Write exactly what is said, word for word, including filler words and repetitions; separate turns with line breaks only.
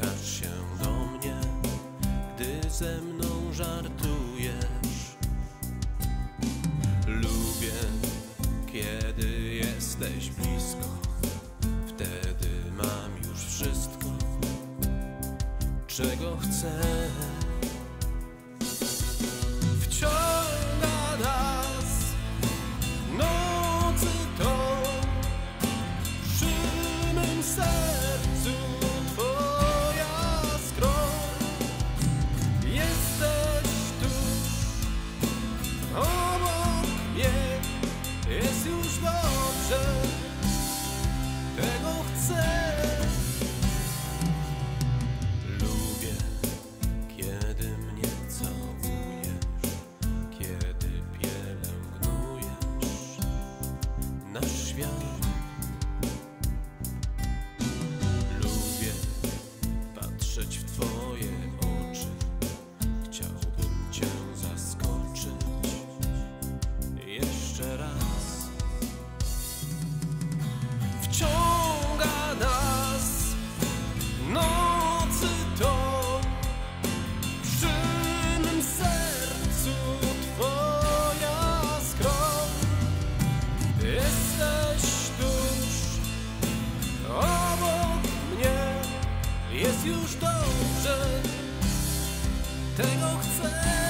uśmiechasz się do mnie, gdy ze mną żartujesz. Lubię, kiedy jesteś blisko, wtedy mam już wszystko, czego chcę. Wciąga nas nocy to, przy mym sercu twoja skroń. Jesteś tuż obok mnie, jest już dobrze, tego chcę. Lubię, kiedy mnie całujesz, kiedy pielęgnujesz nasz świat. Lubię patrzeć w twoje oczy, chciałbym cię zaskoczyć jeszcze raz. Wciąga nas nocy to, przy mym sercu twoja skroń. Jesteś tuż obok mnie, jest już dobrze, tego chcę.